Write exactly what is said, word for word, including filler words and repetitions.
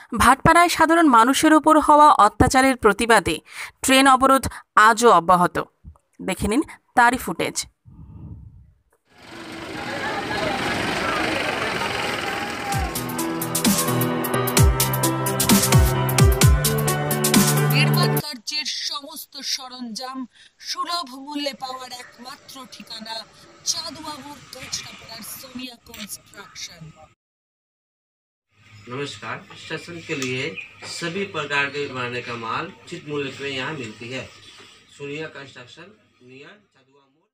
ভাটপাড়ায় সাধারণ মানুষের উপর হওয়া অত্যাচারের প্রতিবাদে ট্রেন অবরোধ আজও অব্যাহত। দেখে নিন তারই ফুটেজ। নির্মাণ কার্যের সমস্ত সরঞ্জাম সুলভ মূল্যে পাওয়ার একমাত্র ঠিকানা চাঁদুয়া মোড় দোচনাপাড়ার सोनिया कंस्ट्रक्शन। नमस्कार। स्टेशन के लिए सभी प्रकार के बनाने का माल उचित मूल्य पे यहाँ मिलती है। सोनिया कंस्ट्रक्शन नियर चादुआ मोड़।